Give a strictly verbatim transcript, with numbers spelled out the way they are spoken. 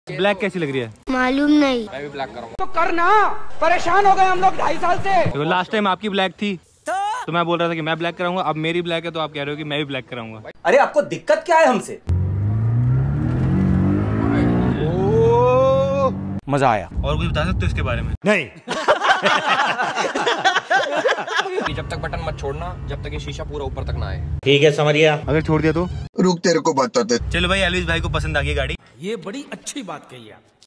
Black कैसी लग रही है? मालूम नहीं। मैं भी ब्लैक करूंगा। तो करना, परेशान हो गए हम लोग ढाई साल से। लास्ट टाइम आपकी ब्लैक थी तो मैं बोल रहा था कि मैं ब्लैक कराऊंगा, अब मेरी ब्लैक है तो आप कह रहे हो कि मैं भी ब्लैक कराऊंगा। अरे आपको दिक्कत क्या है हमसे? मजा आया। और कुछ बता सकते हो इसके बारे में? नहीं। जब तक बटन मत छोड़ना जब तक ये शीशा पूरा ऊपर तक ना आए। ठीक है समझ गया। अगर छोड़ दिया तो रुक तेरे को बताते। चलो भाई, एलविस भाई को पसंद आ गई गाड़ी। ये बड़ी अच्छी बात कही आप।